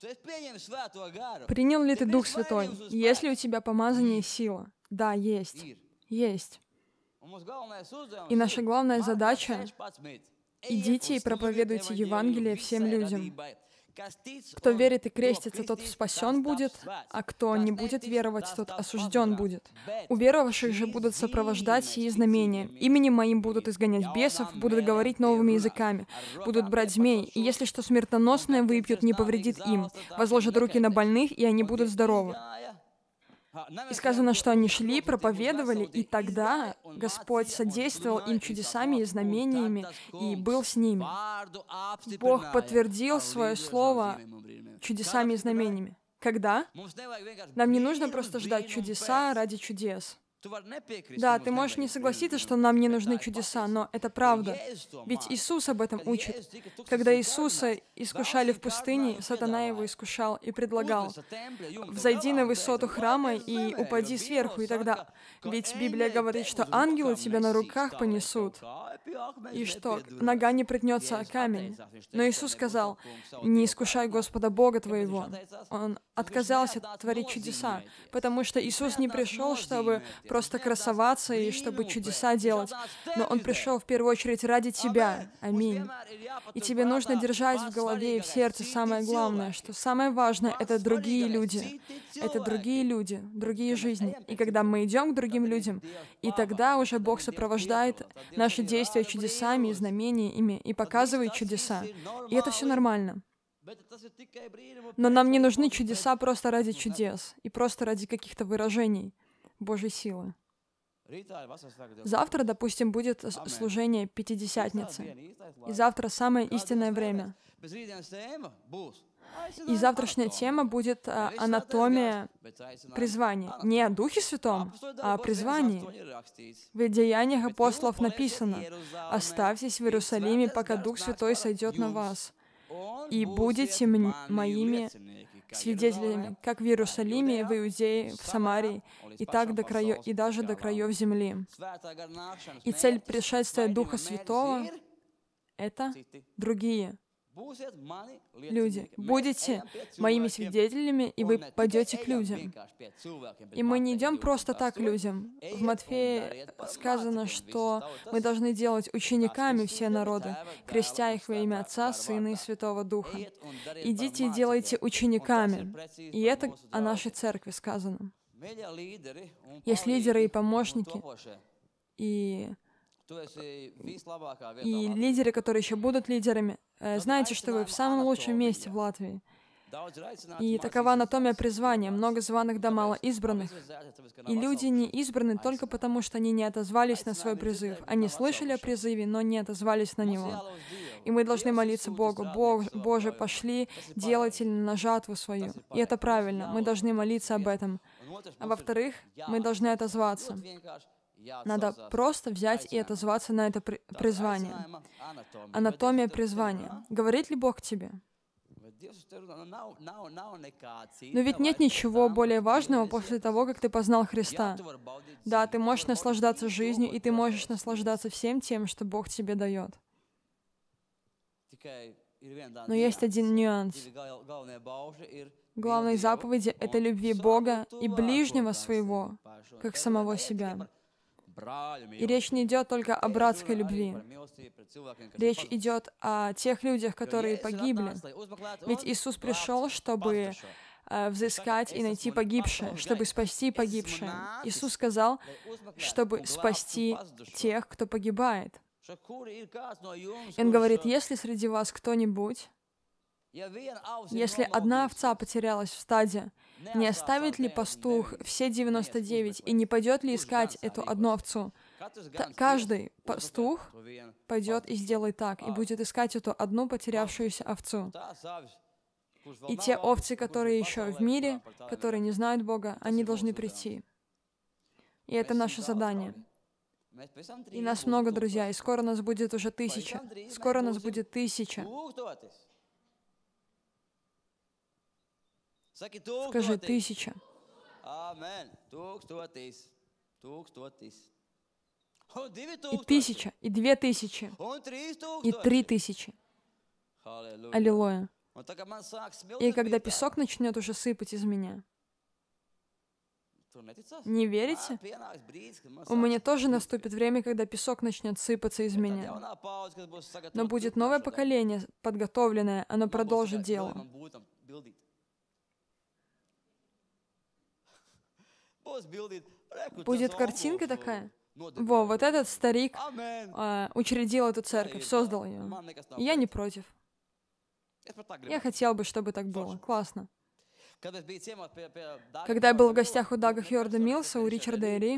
Принял ли ты Дух Святой? Есть ли у тебя помазание и сила? Да, есть. Есть. И наша главная задача — идите и проповедуйте Евангелие всем людям. Кто верит и крестится, тот спасен будет, а кто не будет веровать, тот осужден будет. У веровавших же будут сопровождать сии знамения. Именем моим будут изгонять бесов, будут говорить новыми языками, будут брать змей, и если что смертоносное выпьют, не повредит им. Возложат руки на больных, и они будут здоровы. И сказано, что они шли, проповедовали, и тогда Господь содействовал им чудесами и знамениями, и был с ними. Бог подтвердил свое слово чудесами и знамениями. Когда? Нам не нужно просто ждать чудеса ради чудес. Да, ты можешь не согласиться, что нам не нужны чудеса, но это правда. Ведь Иисус об этом учит. Когда Иисуса искушали в пустыне, сатана его искушал и предлагал: «Взойди на высоту храма и упади сверху, и тогда...» Ведь Библия говорит, что ангелы тебя на руках понесут, и что нога не приткнется о камень. Но Иисус сказал: «Не искушай Господа Бога твоего». Он отказался творить чудеса, потому что Иисус не пришел, чтобы просто красоваться и чтобы чудеса делать, но Он пришел в первую очередь ради тебя. Аминь. И тебе нужно держать в голове и в сердце самое главное, что самое важное — это другие люди. Это другие люди, другие жизни. И когда мы идем к другим людям, и тогда уже Бог сопровождает наши действия чудесами и знамениями и показывает чудеса. И это все нормально. Но нам не нужны чудеса просто ради чудес и просто ради каких-то выражений Божьей силы. Завтра, допустим, будет служение Пятидесятницы. И завтра самое истинное время. И завтрашняя тема будет анатомия призвания. Не о Духе Святом, а о призвании. В Деяниях апостолов написано: «Оставьтесь в Иерусалиме, пока Дух Святой сойдет на вас, и будете моими свидетелями, как в Иерусалиме, в Иудее, в Самарии, и так до краев, и даже до краев земли». И цель пришествия Духа Святого — это другие люди. Будете моими свидетелями, и вы пойдете к людям. И мы не идем просто так к людям. В Матфея сказано, что мы должны делать учениками все народы, крестя их во имя Отца, Сына и Святого Духа. Идите и делайте учениками. И это о нашей церкви сказано. Есть лидеры и помощники, и лидеры, которые еще будут лидерами. Знаете, что вы в самом лучшем месте в Латвии. И такова анатомия призвания. Много званых да мало избранных. И люди не избраны только потому, что они не отозвались на свой призыв. Они слышали о призыве, но не отозвались на него. И мы должны молиться Богу: «Боже, пошли делателей на жатву свою». И это правильно. Мы должны молиться об этом. А во-вторых, мы должны отозваться. Надо просто взять и отозваться на это призвание. Анатомия призвания. Говорит ли Бог к тебе? Но ведь нет ничего более важного после того, как ты познал Христа. Да, ты можешь наслаждаться жизнью, и ты можешь наслаждаться всем тем, что Бог тебе дает. Но есть один нюанс. Главной заповеди — это любви Бога и ближнего своего, как самого себя. И речь не идет только о братской любви. Речь идет о тех людях, которые погибли. Ведь Иисус пришел, чтобы взыскать и найти погибшее, чтобы спасти погибшее. Иисус сказал, чтобы спасти тех, кто погибает. И Он говорит: если среди вас кто-нибудь, если одна овца потерялась в стаде, не оставит ли пастух все 99 и не пойдет ли искать эту одну овцу? Каждый пастух пойдет и сделает так, и будет искать эту одну потерявшуюся овцу. И те овцы, которые еще в мире, которые не знают Бога, они должны прийти. И это наше задание. И нас много, друзья, и скоро нас будет уже 1000. Скоро нас будет 1000. Скажи: 1000. И 1000, и 2000, и 3000. Аллилуйя. И когда песок начнет уже сыпать из меня, не верите? У меня тоже наступит время, когда песок начнет сыпаться из меня. Но будет новое поколение, подготовленное, оно продолжит дело. Будет картинка такая. Вот этот старик учредил эту церковь, создал ее. И я не против. Я хотел бы, чтобы так было. Классно. Когда я был в гостях у Дага Хьюарда Милса, у Ричарда Эри,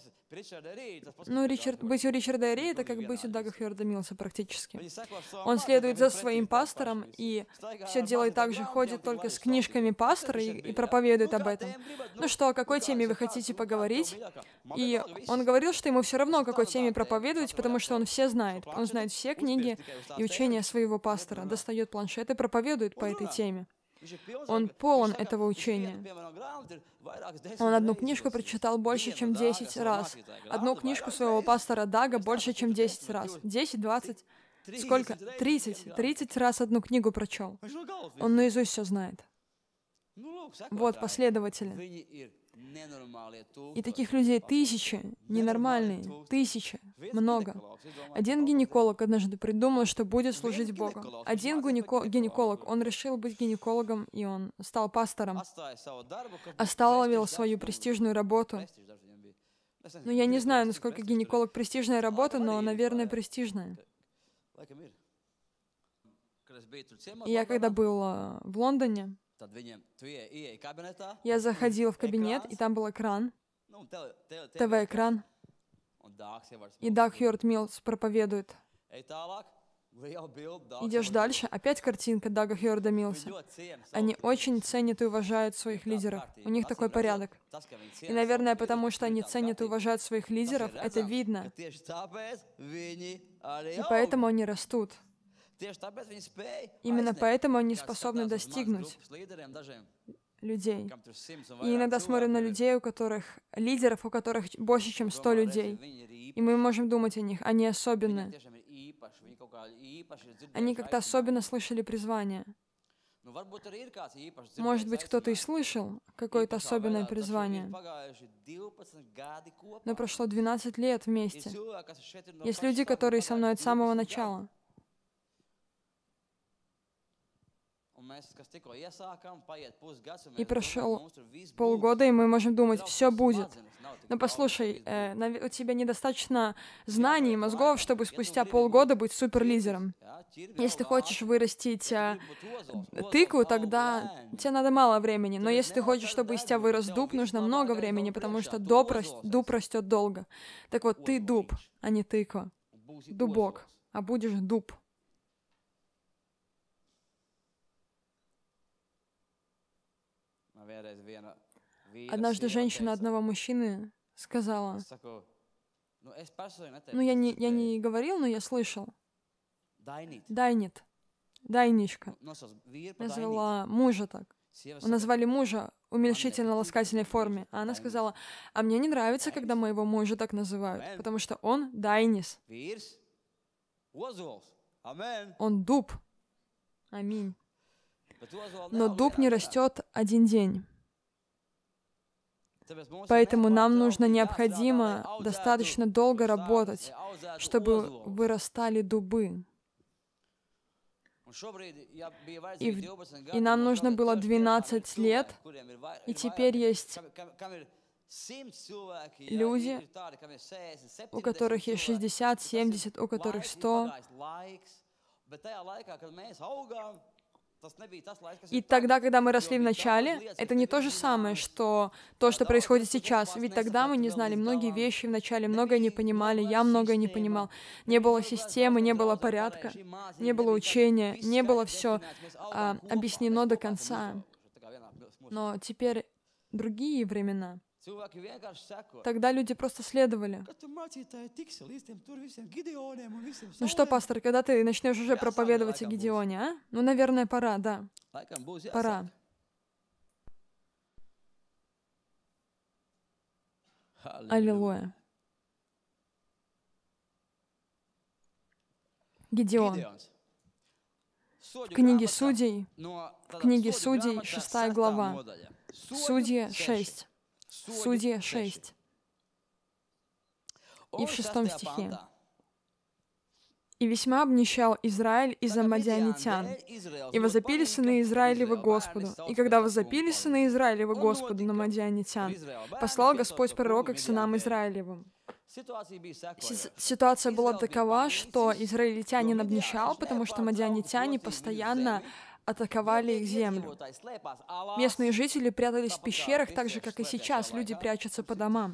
быть у Ричарда Эри — это как быть у Дага Хьюарда Милса практически. Он следует за своим пастором и все делает так же, ходит только с книжками пастора и проповедует об этом. Ну что, о какой теме вы хотите поговорить? И он говорил, что ему все равно, о какой теме проповедовать, потому что он все знает. Он знает все книги и учения своего пастора, достает планшет и проповедует по этой теме. Он полон этого учения. Он одну книжку прочитал больше, чем 10 раз. Одну книжку своего пастора Дага больше, чем 10 раз. 10, 20, сколько? 30. 30 раз одну книгу прочел. Он наизусть все знает. Вот последователи. И таких людей тысячи, ненормальные, тысячи, много. Один гинеколог однажды придумал, что будет служить Богу. Один гинеколог, он решил быть гинекологом, и он стал пастором, оставил свою престижную работу. Ну, я не знаю, насколько гинеколог престижная работа, но, наверное, престижная. И я когда был в Лондоне, я заходил в кабинет, и там был экран, ТВ-экран, и Даг Хьюард Милс проповедует. Идешь дальше, опять картинка Дага Хьюарда Милса. Они очень ценят и уважают своих лидеров. У них такой порядок. И, наверное, потому что они ценят и уважают своих лидеров, это видно. И поэтому они растут. Именно поэтому они способны достигнуть людей. И иногда смотрим на людей, у которых лидеров, у которых больше, чем 100 людей. И мы можем думать о них, они особенные. Они как-то особенно слышали призвание. Может быть, кто-то и слышал какое-то особенное призвание. Но прошло 12 лет вместе. Есть люди, которые со мной от самого начала. И прошел полгода, и мы можем думать, все будет. Но послушай, у тебя недостаточно знаний и мозгов, чтобы спустя полгода быть суперлидером. Если ты хочешь вырастить тыкву, тогда тебе надо мало времени. Но если ты хочешь, чтобы из тебя вырос дуб, нужно много времени, потому что дуб растет долго. Так вот, ты дуб, а не тыква. Дубок, а будешь дуб. Однажды женщина одного мужчины сказала, ну я не говорил, но я слышал, дайничка, назвала мужа так. Назвали мужа в уменьшительно-ласкательной форме. А она сказала, а мне не нравится, когда моего мужа так называют, потому что он дайнис. Он дуб. Аминь. Но дуб не растет один день. Поэтому нам нужно необходимо достаточно долго работать, чтобы вырастали дубы. И нам нужно было 12 лет, и теперь есть люди, у которых есть 60, 70, у которых 100. И тогда, когда мы росли в начале, это не то же самое, что то, что происходит сейчас. Ведь тогда мы не знали многие вещи в начале, многое не понимали, я многое не понимал. Не было системы, не было порядка, не было учения, не было все объяснено до конца. Но теперь другие времена. Тогда люди просто следовали. Ну что, пастор, когда ты начнешь уже проповедовать о Гидеоне, а? Ну, наверное, пора, да. Пора. Аллилуйя. Гидеон. В книге Судей, 6 глава, Судьи 6, Судьи 6, и в 6 стихе. «И весьма обнищал Израиль из-за мадианитян, и возопили сыны Израилевы Господу. И когда возопили сыны Израилевы Господу на мадианитян, послал Господь пророка к сынам Израилевым». Ситуация была такова, что израильтянин обнищал, потому что мадианитяне постоянно атаковали их землю. Местные жители прятались в пещерах, так же, как и сейчас люди прячутся по домам.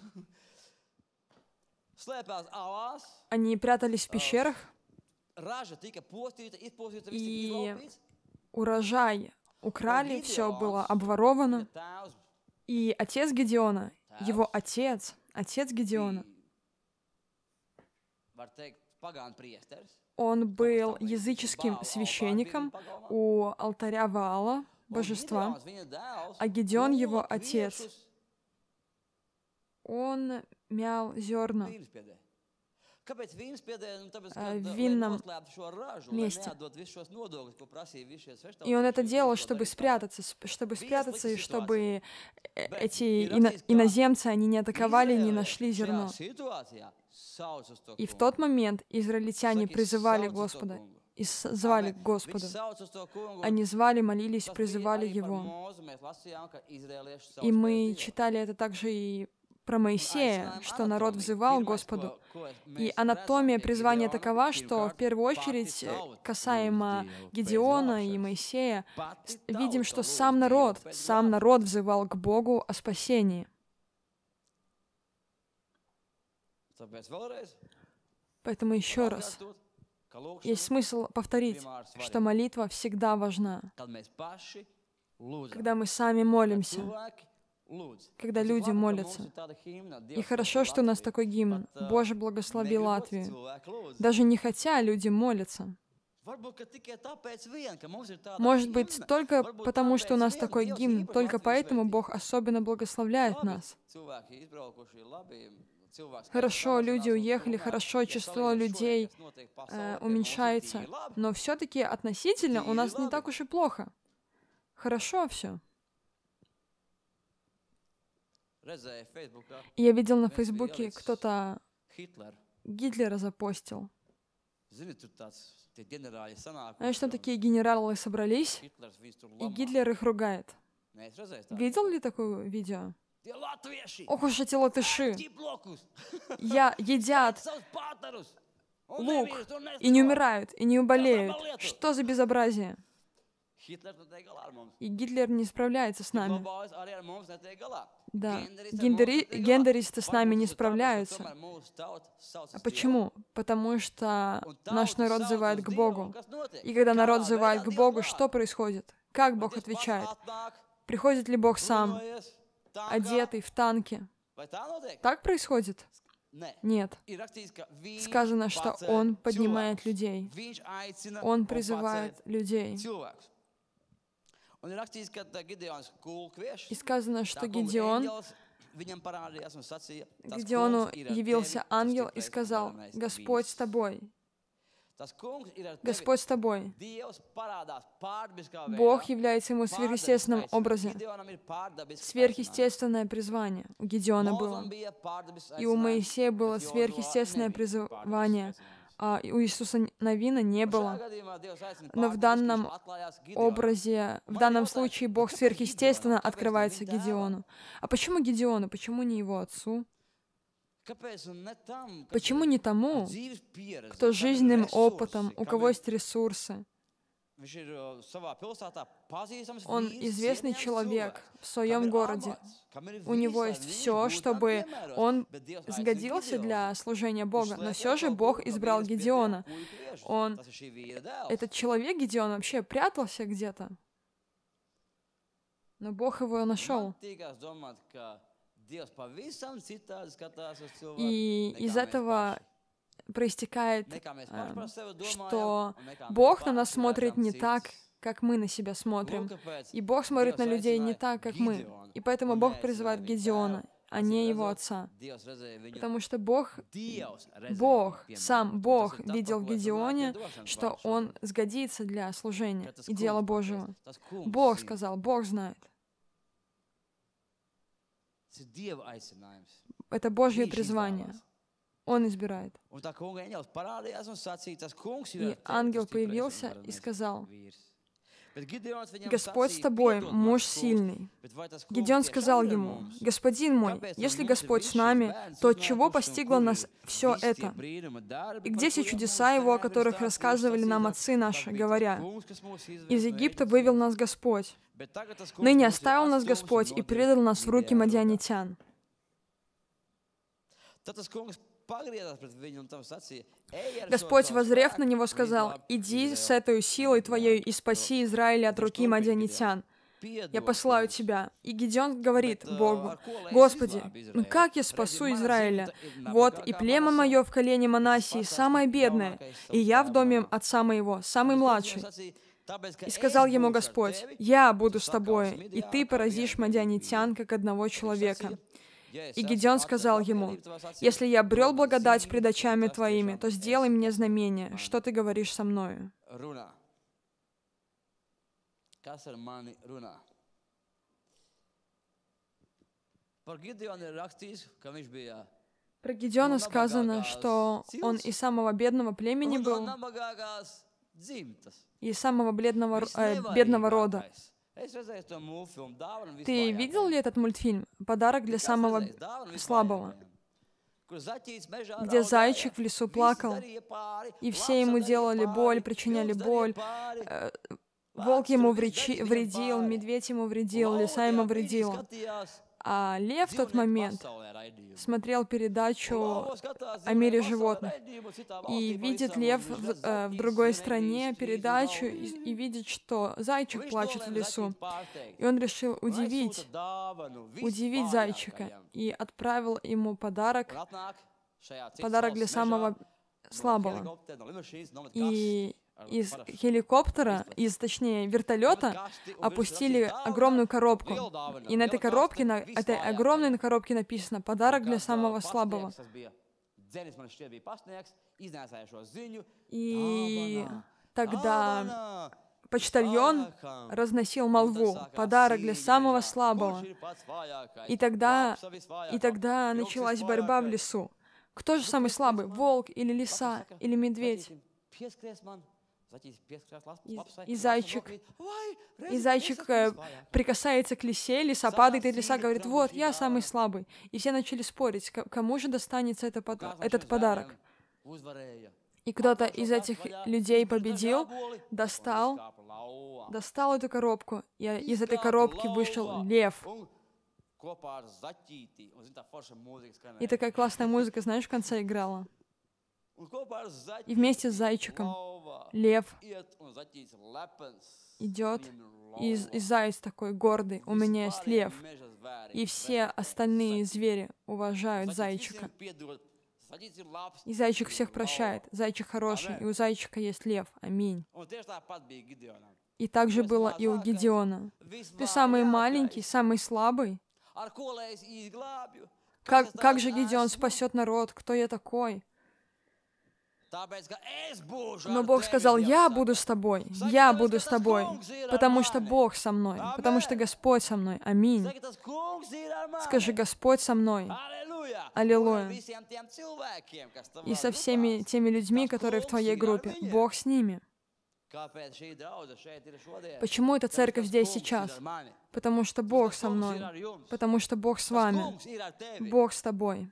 Они прятались в пещерах, и урожай украли, все было обворовано. И отец Гедеона, его отец Гедеона, он был языческим священником у алтаря Ваала, божества, а Гедеон, его отец, он мял зерна в винном месте. И он это делал, чтобы спрятаться, и чтобы эти иноземцы, они не атаковали, не нашли зерно. И в тот момент израильтяне призывали Господа, и звали к Господу. Они звали, молились, призывали Его. И мы читали это также и про Моисея, что народ взывал Господу. И анатомия призвания такова, что в первую очередь касаемо Гедеона и Моисея, видим, что сам народ взывал к Богу о спасении. Поэтому еще раз, есть смысл повторить, что молитва всегда важна. Когда мы сами молимся, когда люди молятся. И хорошо, что у нас такой гимн. «Боже, благослови Латвию». Даже не хотя, люди молятся. Может быть, только потому, что у нас такой гимн, только поэтому Бог особенно благословляет нас. Хорошо, люди уехали, хорошо, число людей уменьшается, но все-таки относительно у нас не так уж и плохо. Хорошо все. Я видел на Фейсбуке, кто-то Гитлера запостил. Знаешь, там такие генералы собрались, и Гитлер их ругает. Видел ли такое видео? Ох уж эти латыши! Едят лук, и не умирают, и не болеют. Что за безобразие? И Гитлер не справляется с нами. Да, гендеристы с нами не справляются. А почему? Потому что наш народ взывает к Богу. И когда народ взывает к Богу, что происходит? Как Бог отвечает? Приходит ли Бог сам, одетый в танке? Так происходит? Нет. Сказано, что Он поднимает людей. Он призывает людей. И сказано, что Гедеону явился ангел и сказал: «Господь с тобой». Господь с тобой. Бог является ему в сверхъестественном образе. Сверхъестественное призвание у Гедеона было. И у Моисея было сверхъестественное призвание, а у Иисуса Навина не было. Но в данном образе, в данном случае Бог сверхъестественно открывается Гедеону. А почему Гедеону? Почему не его отцу? Почему не тому, кто жизненным опытом, у кого есть ресурсы? Он известный человек в своем городе. У него есть все, чтобы он сгодился для служения Бога. Но все же Бог избрал Гедеона. Этот человек, Гедеон, вообще прятался где-то. Но Бог его нашел. И из этого проистекает, что Бог на нас смотрит не так, как мы на себя смотрим. И Бог смотрит на людей не так, как мы. И поэтому Бог призывает Гедеона. а не его отца. Потому что Бог, сам Бог видел в Гедеоне, что он сгодится для служения и дела Божьего. Бог сказал, Бог знает. Это Божье призвание. Он избирает. И ангел появился и сказал, «Господь с тобой, муж сильный». Гедеон сказал ему, «Господин мой, если Господь с нами, то от чего постигло нас все это? И где все чудеса Его, о которых рассказывали нам отцы наши, говоря, из Египта вывел нас Господь. Ныне оставил нас Господь и предал нас в руки мадианитян». Господь, воззрев на него, сказал, «Иди с этой силой твоей и спаси Израиля от руки мадианитян. Я посылаю тебя». И Гедеон говорит Богу, «Господи, ну как я спасу Израиля? Вот и племя мое в колене Манассии самое бедное, и я в доме отца моего, самый младший». И сказал ему Господь, «Я буду с тобой, и ты поразишь мадианитян, как одного человека». И Гедеон сказал ему, «Если я обрел благодать пред очами твоими, то сделай мне знамение, что ты говоришь со мною». Про Гедеона сказано, что он из самого бедного племени был, и из самого бедного рода. Ты видел ли этот мультфильм «Подарок для самого слабого», где зайчик в лесу плакал, и все ему делали боль, причиняли боль, волк ему вредил, медведь ему вредил, лиса ему вредила. А лев в тот момент смотрел передачу о мире животных. И видит лев в другой стране передачу и видит, что зайчик плачет в лесу. И он решил удивить зайчика и отправил ему подарок для самого слабого. И из хеликоптера, точнее вертолета, опустили огромную коробку. И на этой огромной коробке написано «Подарок для самого слабого». И тогда почтальон разносил молву «Подарок для самого слабого». И тогда началась борьба в лесу. Кто же самый слабый? Волк или лиса или медведь? И зайчик прикасается к лисе, лиса падает, и лиса говорит, «Вот, я самый слабый». И все начали спорить, кому же достанется этот подарок. И кто-то из этих людей победил, достал эту коробку, и из этой коробки вышел лев. И такая классная музыка, знаешь, в конце играла. И вместе с зайчиком лев идет, и заяц такой гордый, у меня есть лев. И все остальные звери уважают зайчика. И зайчик всех прощает. Зайчик хороший, и у зайчика есть лев. Аминь. И так же было и у Гедеона. Ты самый маленький, самый слабый. Как же Гедеон спасет народ? Кто я такой? Но Бог сказал, «Я буду с тобой, я буду с тобой, потому что Бог со мной, потому что Господь со мной». Аминь. Скажи, Господь со мной. Аллилуйя. И со всеми теми людьми, которые в твоей группе. Бог с ними. Почему эта церковь здесь сейчас? Потому что Бог со мной. Потому что Бог с вами. Бог с тобой.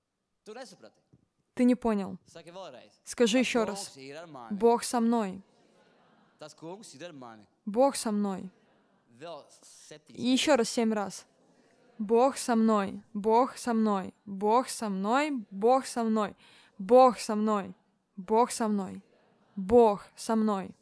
Ты не понял. Скажи еще раз. Бог со мной. Бог со мной. И еще раз 7 раз. Бог со мной. Бог со мной. Бог со мной. Бог со мной. Бог со мной. Бог со мной. Бог со мной.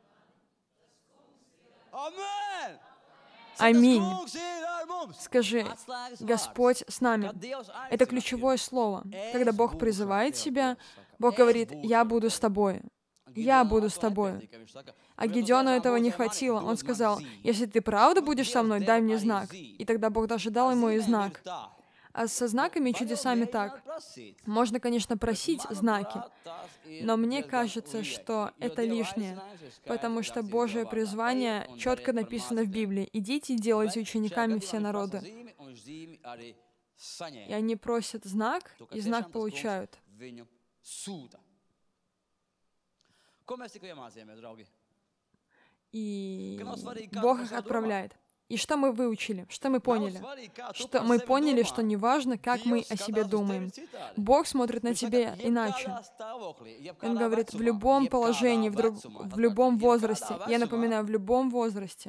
Аминь. Скажи, Господь с нами. Это ключевое слово. Когда Бог призывает себя, Бог говорит, «Я буду с тобой». «Я буду с тобой». А Гедеону этого не хватило. Он сказал, «Если ты правда будешь со мной, дай мне знак». И тогда Бог даже дал ему и знак. А со знаками и чудесами так. Можно, конечно, просить знаки, но мне кажется, что это лишнее, потому что Божье призвание четко написано в Библии. «Идите и делайте учениками все народы». И они просят знак, и знак получают. И Бог их отправляет. И что мы выучили? Что мы поняли? Что мы поняли, что неважно, как мы о себе думаем. Бог смотрит на тебя иначе. Он говорит, в любом положении, в любом возрасте. Я напоминаю, в любом возрасте.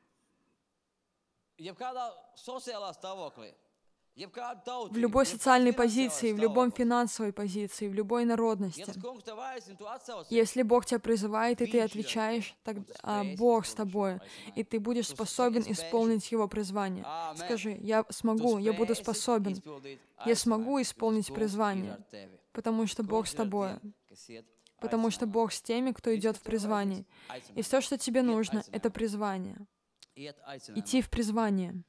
В любой социальной позиции, в любом финансовой позиции, в любой народности. Если Бог тебя призывает, и ты отвечаешь, тогда Бог с тобой, и ты будешь способен исполнить Его призвание. Скажи, я смогу, я буду способен, я смогу исполнить призвание, потому что Бог с тобой, потому что Бог с теми, кто идет в призвании. И все, что тебе нужно, это призвание. Идти в призвание.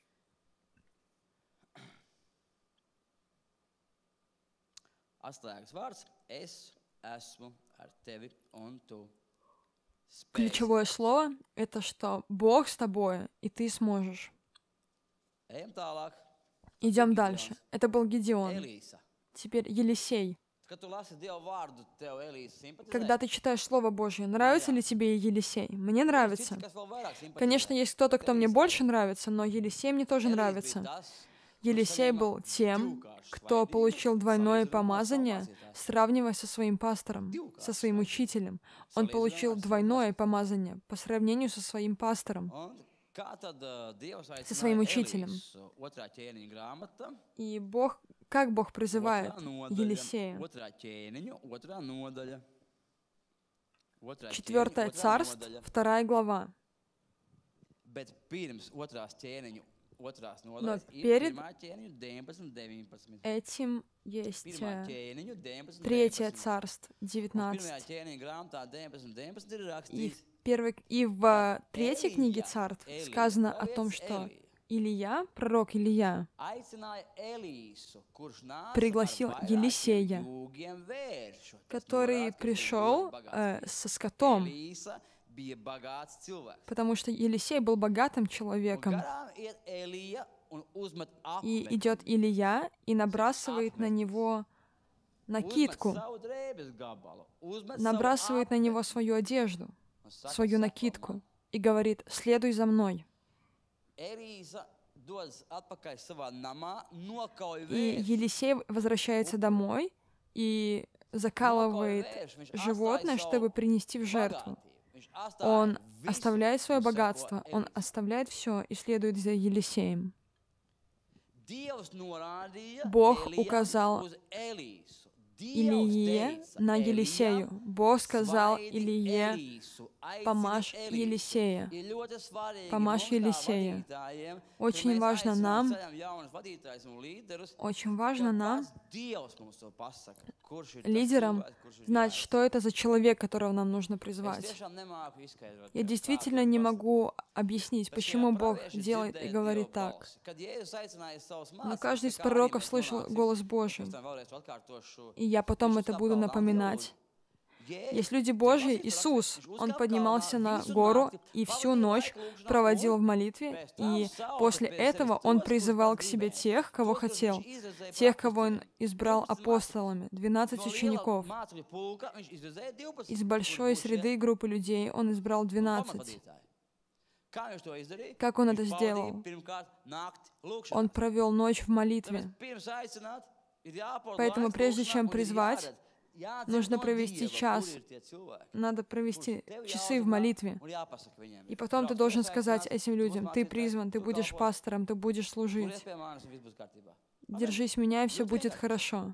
Ключевое слово — это что Бог с тобой, и ты сможешь. Идем дальше. Это был Гедеон. Теперь Елисей. Когда ты читаешь Слово Божье, нравится ли тебе Елисей? Мне нравится. Конечно, есть кто-то, кто мне больше нравится, но Елисей мне тоже нравится. Елисей был тем, кто получил двойное помазание, сравнивая со своим пастором, со своим учителем. Он получил двойное помазание по сравнению со своим пастором, со своим учителем. И как Бог призывает Елисея? 4 Царств, 2 глава. Но перед этим есть 3 Царств, 19. И в 3 книге Царств сказано о том, что Илия, пророк Илия, пригласил Елисея, который пришел со скотом, потому что Елисей был богатым человеком. И идет Илия и набрасывает на него накидку, набрасывает на него свою одежду, свою накидку, и говорит, «Следуй за мной». И Елисей возвращается домой и закалывает животное, чтобы принести в жертву. Он оставляет свое богатство, он оставляет все и следует за Елисеем. Бог указал Илие на Елисею. Бог сказал Илие, помажь Елисея. Помажь Елисея. Очень важно нам, лидерам, знать, что это за человек, которого нам нужно призвать. Я действительно не могу объяснить, почему Бог делает и говорит так. Но каждый из пророков слышал голос Божий. И я потом это буду напоминать. Есть люди Божьи. Иисус, Он поднимался на гору и всю ночь проводил в молитве, и после этого Он призывал к себе тех, кого хотел, тех, кого Он избрал апостолами, 12 учеников. Из большой среды группы людей Он избрал 12. Как Он это сделал? Он провел ночь в молитве. Поэтому прежде чем призвать, нужно провести час, надо провести часы в молитве. И потом ты должен сказать этим людям, ты призван, ты будешь пастором, ты будешь служить. Держись меня, и все будет хорошо.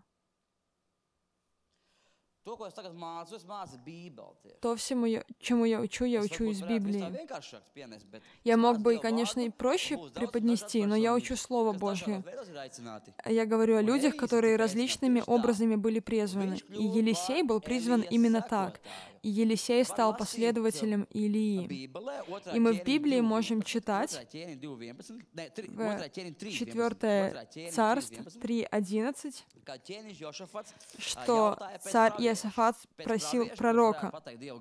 То всему, чему я учу из Библии. Я мог бы, конечно, и проще преподнести, но я учу Слово Божье. Я говорю о людях, которые различными образами были призваны. И Елисей был призван именно так. и Елисей стал последователем Илии. И мы в Библии можем читать в 4 Царств 3:11, что царь Иосафат просил пророка.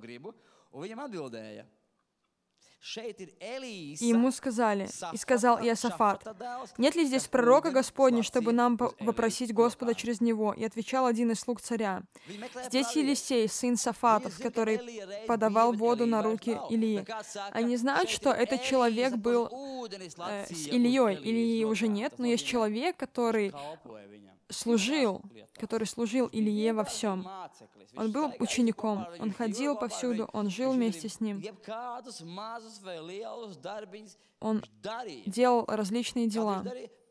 И ему сказали, и сказал Иосафат: «Нет ли здесь пророка Господня, чтобы нам вопросить Господа через него?» И отвечал один из слуг царя: «Здесь Елисей, сын Сафатов, который подавал воду на руки Илии». Они знают, что этот человек был с Ильей. Илии уже нет, но есть человек, который служил Илие во всем. Он был учеником, он ходил повсюду, он жил вместе с ним. Он делал различные дела.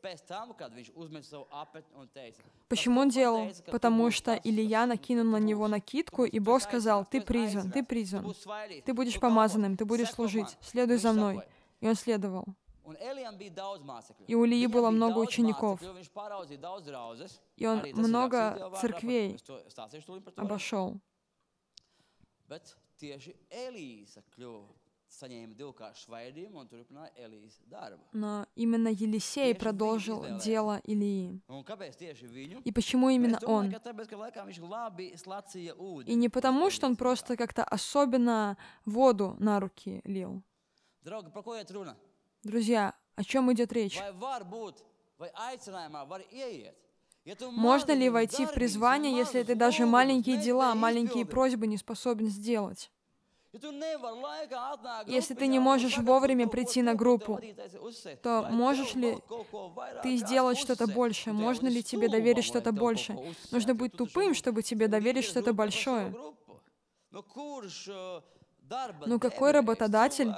Почему он делал? Потому что Илия накинул на него накидку, и Бог сказал: «Ты призван, ты призван, ты будешь помазанным, ты будешь служить, следуй за мной». И он следовал. И у Илии было много учеников, и он много церквей обошел. Но именно Елисей продолжил дело Илии. И почему именно он? И не потому, что он просто как-то особенно воду на руки лил. Друзья, о чем идет речь? Можно ли войти в призвание, если ты даже маленькие дела, маленькие просьбы не способен сделать? Если ты не можешь вовремя прийти на группу, то можешь ли ты сделать что-то большее? Можно ли тебе доверить что-то большее? Нужно быть тупым, чтобы тебе доверить что-то большое. Ну какой работодатель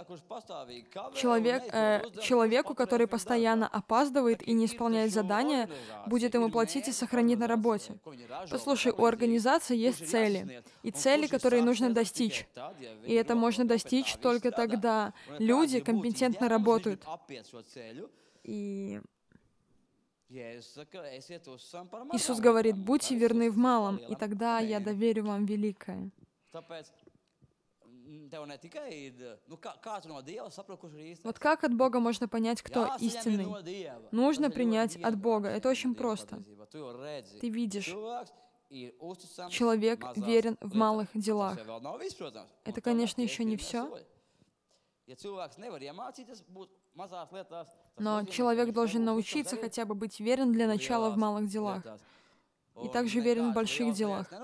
человеку, который постоянно опаздывает и не исполняет задания, будет ему платить и сохранить на работе? Послушай, у организации есть цели, и цели, которые нужно достичь. И это можно достичь только тогда люди компетентно работают. И Иисус говорит: «Будьте верны в малом, и тогда я доверю вам великое». Вот как от Бога можно понять, кто истинный? Нужно принять от Бога. Это очень просто. Ты видишь, человек верен в малых делах. Это, конечно, еще не все. Но человек должен научиться хотя бы быть верен для начала в малых делах. И также верен в больших делах.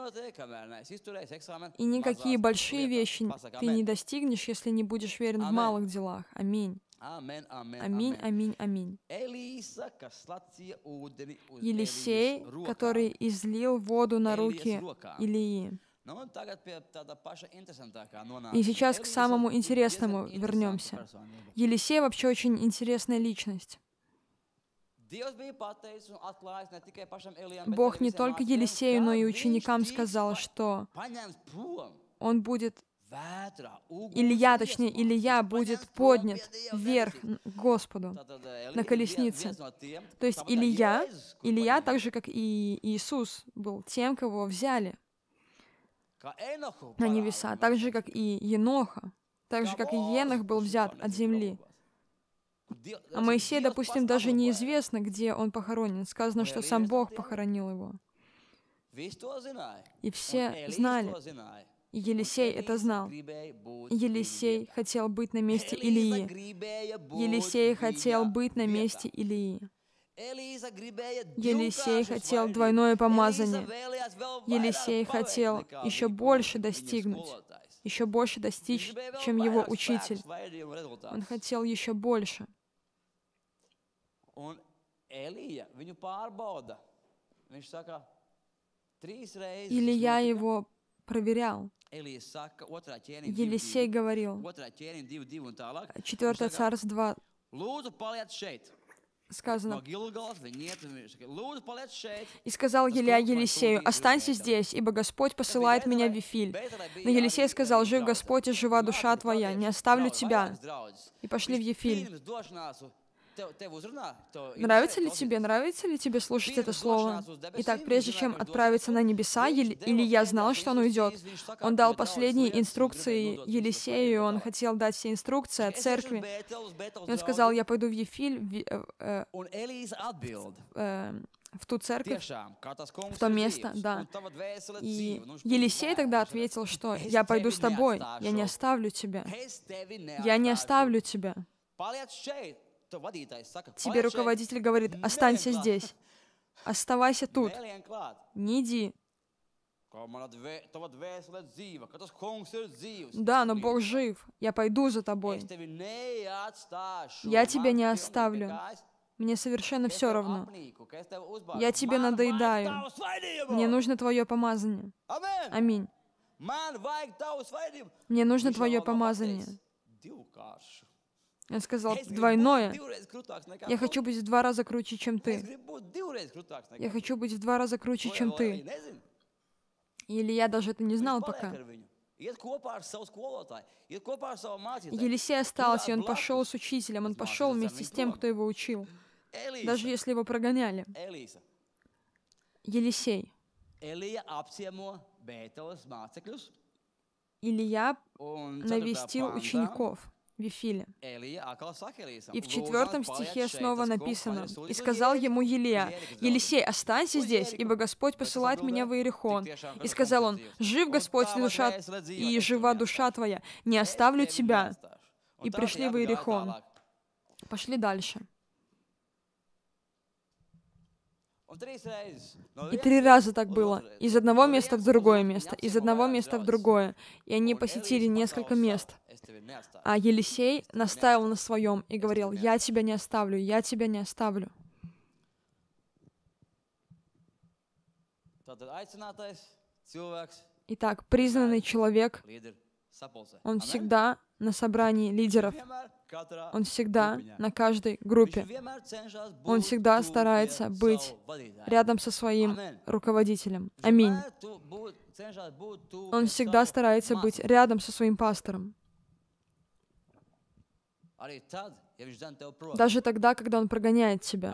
И никакие большие вещи ты не достигнешь, если не будешь верен в малых делах. Аминь. Аминь, аминь, аминь. Елисей, который излил воду на руки Илии. И сейчас к самому интересному вернемся. Елисей вообще очень интересная личность. Бог не только Елисею, но и ученикам сказал, что он будет, Илья будет поднят вверх к Господу на колеснице. То есть Илия, так же, как и Иисус, был тем, кого взяли на небеса, так же, как и Еноха, так же, как и Енох был взят от земли. А Моисей, допустим, даже неизвестно, где он похоронен. Сказано, что сам Бог похоронил его. И все знали. И Елисей это знал. Елисей хотел быть на месте Илии. Елисей хотел быть на месте Илии. Елисей хотел двойное помазание. Елисей хотел еще больше достигнуть, еще больше достичь, чем его учитель. Он хотел еще больше. Илия его проверял. Елисей говорил, 4 Царств 2, сказано: «И сказал Илия Елисею: останься здесь, ибо Господь посылает меня в Вифиль. Но Елисей сказал: жив Господь и жива душа твоя, не оставлю тебя». И пошли в Вифиль. Нравится ли тебе слушать это слово? Итак, прежде чем отправиться на небеса, Илия знал, что он уйдет. Он дал последние инструкции Елисею, он хотел дать все инструкции о церкви. И он сказал, я пойду в Ефиль, в ту церковь, в то место, да. И Елисей тогда ответил, что я пойду с тобой, я не оставлю тебя. Я не оставлю тебя. Тебе руководитель говорит, останься здесь, оставайся тут, не иди. Да, но Бог жив, я пойду за тобой. Я тебя не оставлю. Мне совершенно все равно. Я тебе надоедаю. Мне нужно твое помазание. Аминь. Мне нужно твое помазание. Он сказал, двойное. Я хочу быть в 2 раза круче, чем ты. Я хочу быть в 2 раза круче, чем ты. И Илья даже это не знал пока. Елисей остался, и он пошел с учителем, он пошел вместе с тем, кто его учил. Даже если его прогоняли. Елисей. Илья навестил учеников в Вифиле. И в 4 стихе снова написано, «И сказал ему Елия, Елисей, останься здесь, ибо Господь посылает меня в Иерихон. И сказал он, жив Господь и жива душа твоя, не оставлю тебя». И пришли в Иерихон. Пошли дальше. И 3 раза так было. Из одного места в другое место, из одного места в другое. И они посетили несколько мест. А Елисей настаивал на своем и говорил, я тебя не оставлю, я тебя не оставлю. Итак, признанный человек, он всегда на собрании лидеров. Он всегда на каждой группе. Он всегда старается быть рядом со своим руководителем. Аминь. Он всегда старается быть рядом со своим пастором. Даже тогда, когда он прогоняет тебя.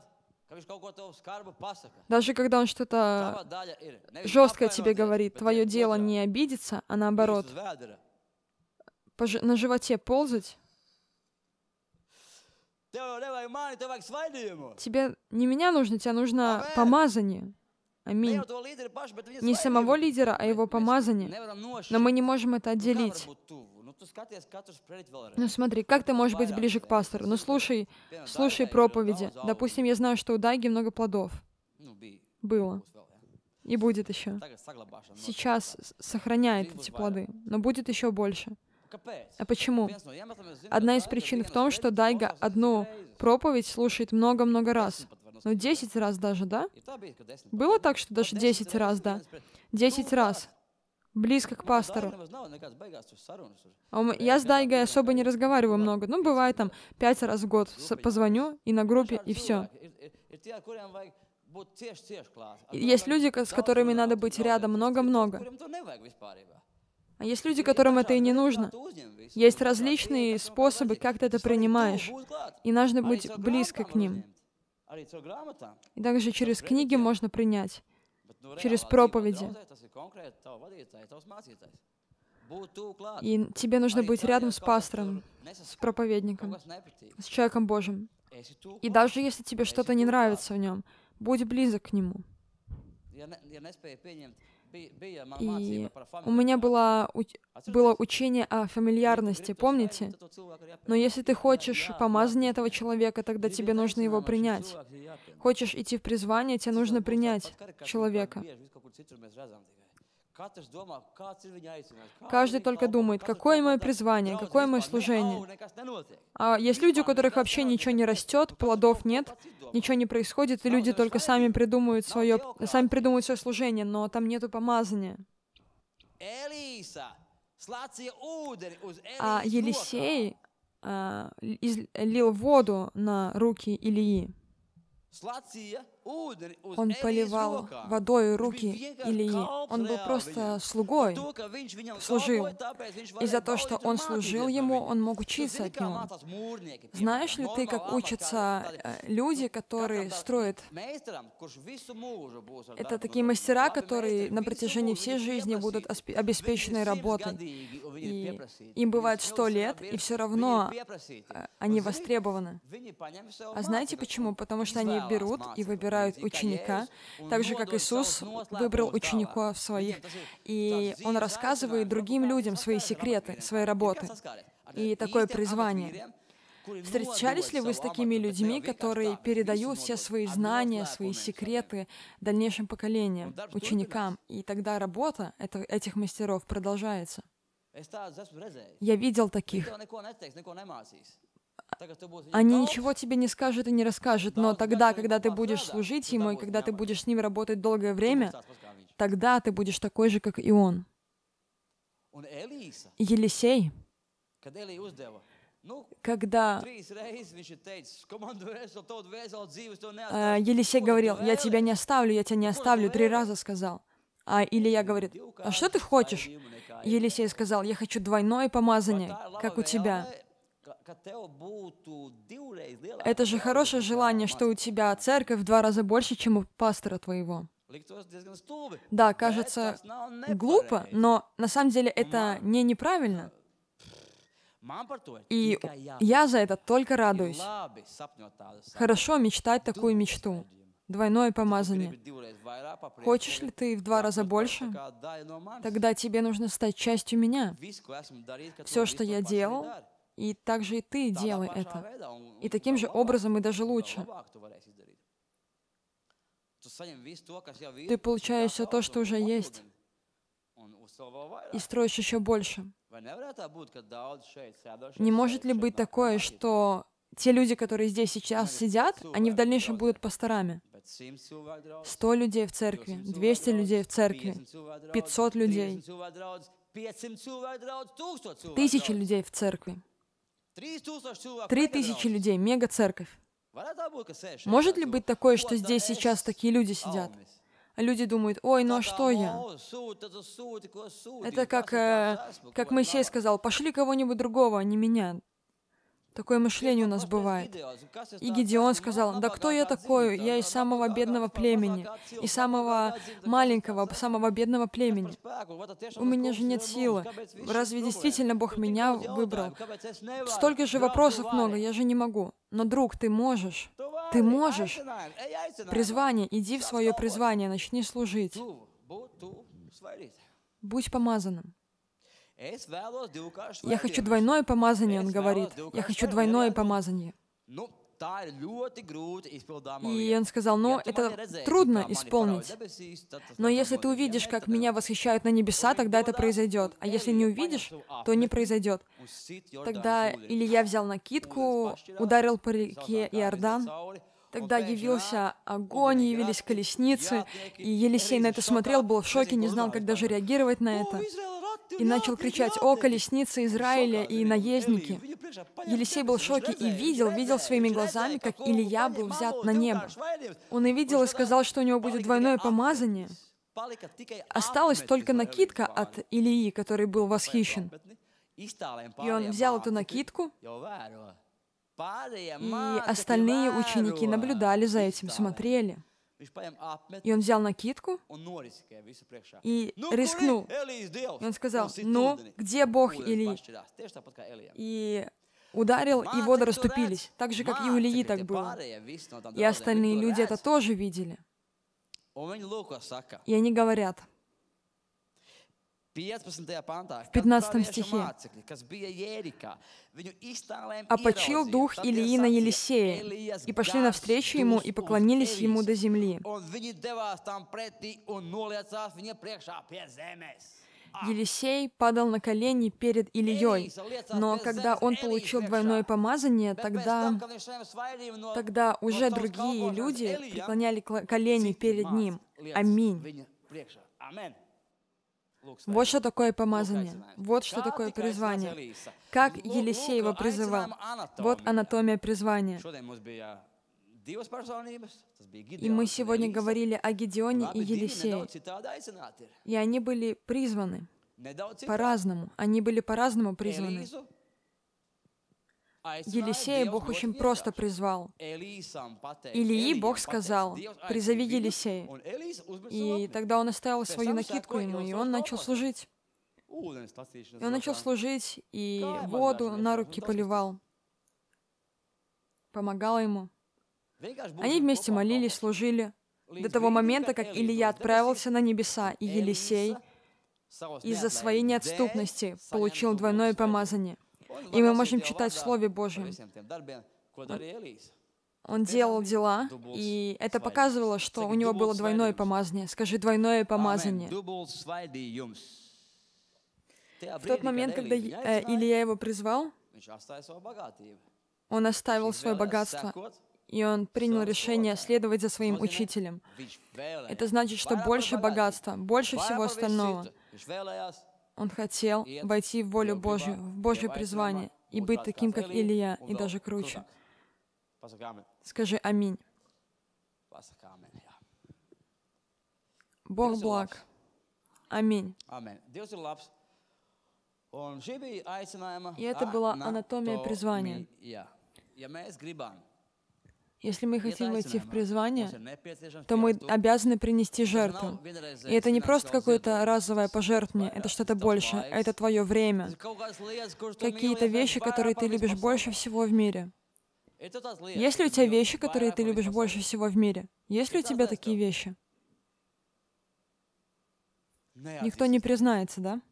Даже когда он что-то жесткое тебе говорит, твое дело не обидеться, а наоборот, на животе ползать. Тебе не меня нужно, тебе нужно помазание. Аминь. Не самого лидера, а его помазание. Но мы не можем это отделить. Ну смотри, как ты можешь быть ближе к пастору? Ну слушай проповеди. Допустим, я знаю, что у Дайги много плодов. Было. И будет еще. Сейчас сохраняет эти плоды, но будет еще больше. А почему? Одна из причин в том, что Дайга одну проповедь слушает много-много раз. Ну, 10 раз даже, да? Было так, что даже 10 раз, да? 10 раз. Близко к пастору. Я с Дайгой особо не разговариваю много. Ну, бывает там 5 раз в год позвоню и на группе, и все. Есть люди, с которыми надо быть рядом много-много. А есть люди, которым это и не нужно. Есть различные способы, как ты это принимаешь. И нужно быть близко к ним. И также через книги можно принять. Через проповеди. И тебе нужно быть рядом с пастором, с проповедником, с человеком Божьим. И даже если тебе что-то не нравится в нем, будь близок к нему. И у меня было учение о фамильярности, помните? Но если ты хочешь помазания этого человека, тогда тебе нужно его принять. Хочешь идти в призвание, тебе нужно принять человека. Каждый только думает, какое мое призвание, какое мое служение. А есть люди, у которых вообще ничего не растет, плодов нет, ничего не происходит, и люди только сами придумывают свое служение, но там нету помазания. А Елисей лил воду на руки Илии. Он поливал водой руки Илии. Он был просто слугой, служил. И за то, что он служил ему, он мог учиться от него. Знаешь ли ты, как учатся люди, которые строят? Это такие мастера, которые на протяжении всей жизни будут обеспечены работой. И им бывает 100 лет, и все равно они востребованы. А знаете почему? Потому что они берут и выбирают ученика, так же, как Иисус выбрал учеников своих, и Он рассказывает другим людям свои секреты, свои работы и такое призвание. Встречались ли вы с такими людьми, которые передают все свои знания, свои секреты дальнейшим поколениям, ученикам, и тогда работа этих мастеров продолжается? Я видел таких. Они ничего тебе не скажут и не расскажут, но тогда, когда ты будешь служить Ему, и когда ты будешь с Ним работать долгое время, тогда ты будешь такой же, как и Он. Елисей, когда Елисей говорил: «Я тебя не оставлю», 3 раза сказал. А Илия говорит: «А что ты хочешь?» Елисей сказал: «Я хочу двойное помазание, как у тебя». Это же хорошее желание, что у тебя церковь в 2 раза больше, чем у пастора твоего. Да, кажется глупо, но на самом деле это неправильно. И я за это только радуюсь. Хорошо мечтать такую мечту. Двойное помазание. Хочешь ли ты в 2 раза больше? Тогда тебе нужно стать частью меня. Все, что я делал, и также и ты делай это. И таким же образом, и даже лучше. Ты получаешь все то, что уже есть, и строишь еще больше. Не может ли быть такое, что те люди, которые здесь сейчас сидят, они в дальнейшем будут пасторами? 100 людей в церкви, 200 людей в церкви, 500 людей, 1000 людей в церкви, 3000 людей, мега-церковь. Может ли быть такое, что здесь сейчас такие люди сидят? А люди думают: «Ой, ну а что я?» Это как Моисей сказал: «Пошли кого-нибудь другого, а не меня». Такое мышление у нас бывает. И Гедеон сказал: «Да кто я такой? Я из самого бедного племени, из самого маленького, самого бедного племени. У меня же нет силы. Разве действительно Бог меня выбрал? Столько же вопросов много, я же не могу». Но, друг, ты можешь. Ты можешь. Призвание. Иди в свое призвание, начни служить. Будь помазанным. Я хочу двойное помазание, он говорит. Я хочу двойное помазание. И он сказал: «Ну, это трудно исполнить. Но если ты увидишь, как меня восхищают на небеса, тогда это произойдет. А если не увидишь, то не произойдет». Тогда Илья взял накидку, ударил по реке Иордан. Тогда явился огонь, явились колесницы, и Елисей на это смотрел, был в шоке, не знал, как даже реагировать на это. И начал кричать: «О, колесницы Израиля и наездники!» Елисей был в шоке и видел своими глазами, как Илия был взят на небо. Он и видел, и сказал, что у него будет двойное помазание. Осталась только накидка от Илии, который был восхищен. И он взял эту накидку, и остальные ученики наблюдали за этим, смотрели. И он взял накидку и рискнул. И он сказал: «Ну, где Бог Илии?» И ударил, и воды расступились, так же, как и у Илии так было. И остальные люди это тоже видели. И они говорят в 15 стихе: «А почил дух Илии на Елисея, и пошли навстречу ему, и поклонились ему до земли». Елисей падал на колени перед Илией, но когда он получил двойное помазание, тогда уже другие люди преклоняли колени перед ним. Аминь. Вот что такое помазание. Вот что такое призвание. Как Елисей его призывал. Вот анатомия призвания. И мы сегодня говорили о Гедеоне и Елисее. И они были призваны по-разному. Они были по-разному призваны. Елисея Бог очень просто призвал. Илии Бог сказал: «Призови Елисея». И тогда он оставил свою накидку ему, и он начал служить. И он начал служить, и воду на руки поливал. Помогал ему. Они вместе молились, служили. До того момента, как Илия отправился на небеса, и Елисей из-за своей неотступности получил двойное помазание. И мы можем читать в Слове Божьем. Он делал дела, и это показывало, что у него было двойное помазание. Скажи, двойное помазание. В тот момент, когда Илия его призвал, он оставил свое богатство, и он принял решение следовать за своим учителем. Это значит, что больше богатства, больше всего остального. Он хотел войти в волю Божью, в Божье призвание, и быть таким, как Илия, и даже круче. Скажи «Аминь». Бог благ. Аминь. И это была анатомия призвания. Если мы хотим войти в призвание, то мы обязаны принести жертву. И это не просто какое-то разовое пожертвование, это что-то большее, это твое время. Какие-то вещи, которые ты любишь больше всего в мире. Есть ли у тебя вещи, которые ты любишь больше всего в мире? Есть ли у тебя такие вещи? Никто не признается, да?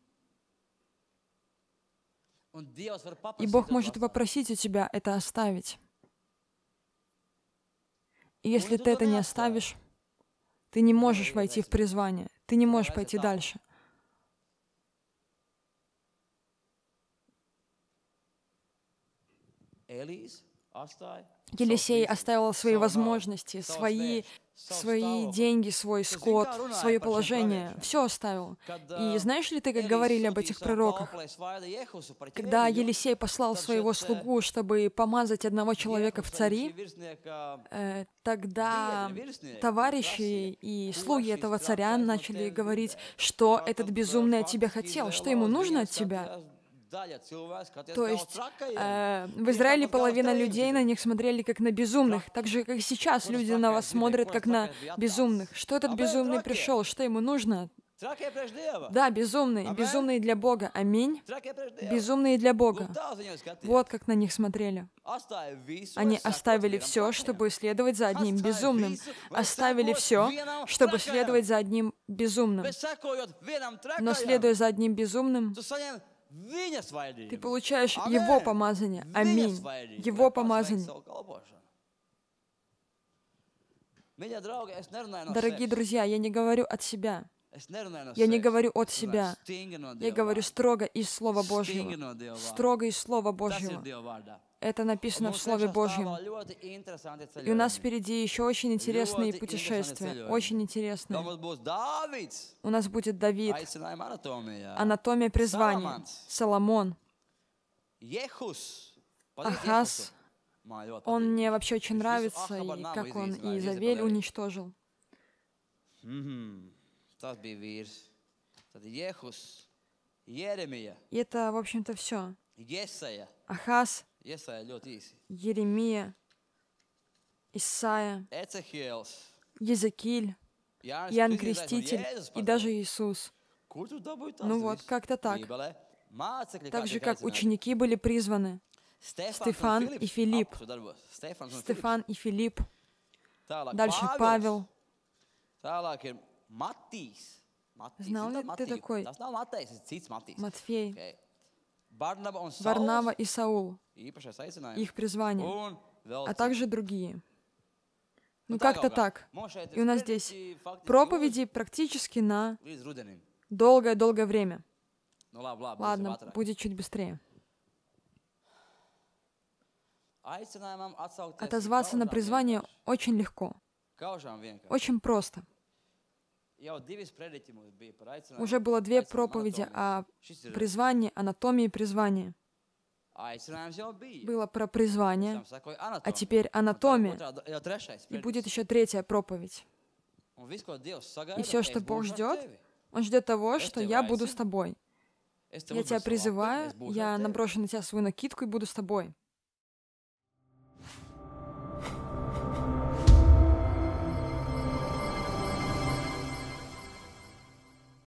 И Бог может попросить у тебя это оставить. И если ты это не оставишь, ты не можешь войти в призвание, ты не можешь пойти дальше. Елисей оставил свои возможности, свои деньги, свой скот, свое положение. Все оставил. И знаешь ли ты, как говорили об этих пророках? Когда Елисей послал своего слугу, чтобы помазать одного человека в цари, тогда товарищи и слуги этого царя начали говорить, что этот безумный от тебя хотел, что ему нужно от тебя. То есть в Израиле половина людей на них смотрели как на безумных, так же, как и сейчас люди на вас смотрят как на безумных. Что этот безумный пришел, что ему нужно? Да, безумные для Бога. Аминь. Безумные для Бога. Вот как на них смотрели. Они оставили все, чтобы следовать за одним безумным. Оставили все, чтобы следовать за одним безумным. Но следуя за одним безумным, ты получаешь Его помазание. Аминь. Его помазание. Дорогие друзья, я не говорю от себя. Я не говорю от себя. Я говорю строго из Слова Божьего. Строго из Слова Божьего. Это написано в Слове Божьем. И у нас впереди еще очень интересные путешествия. Очень интересные. У нас будет Давид, анатомия призвания, Соломон, Ахаз. Он мне вообще очень нравится, и как он Иезавель уничтожил. И это, в общем-то, все. Ахаз, Еремия, Исайя, Езекииль, Иоанн Креститель и даже Иисус. Ну вот, как-то так. Так же, как ученики были призваны. Стефан и Филипп. Стефан и Филипп. Дальше Павел. Знал ли ты такой? Матфей. Варнава и Саул. Их призвание. А также другие. Ну, как-то так. И у нас здесь проповеди практически на долгое-долгое время. Ладно, будет чуть быстрее. Отозваться на призвание очень легко. Очень просто. Уже было 2 проповеди о призвании, анатомии призвания. Было про призвание, а теперь анатомия. И будет еще третья проповедь. И все, что Бог ждет, Он ждет того, что я буду с тобой. Я тебя призываю, я наброшу на тебя свою накидку и буду с тобой.